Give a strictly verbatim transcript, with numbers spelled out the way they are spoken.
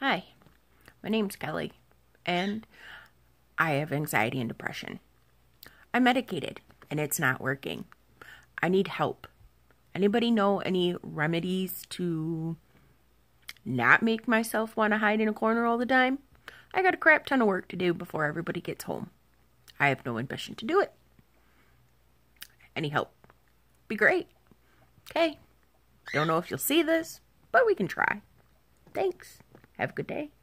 Hi, my name's Kelly, and I have anxiety and depression. I'm medicated, and it's not working. I need help. Anybody know any remedies to not make myself want to hide in a corner all the time? I got a crap ton of work to do before everybody gets home. I have no ambition to do it. Any help? Be great. Okay. Don't know if you'll see this, but we can try. Thanks. Have a good day.